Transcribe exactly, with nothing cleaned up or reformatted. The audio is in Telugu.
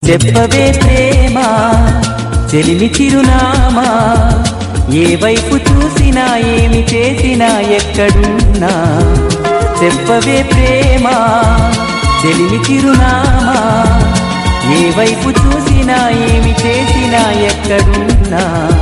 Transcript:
చెప్పవే ప్రేమ చెలిమి చిరునామా, ఏ వైపు చూసినా ఏమి చేసినా ఎక్కడున్నా. చెప్పవే ప్రేమ చెలిమి చిరునామా, ఏ వైపు చూసినా ఏమి చేసినా ఎక్కడున్నా.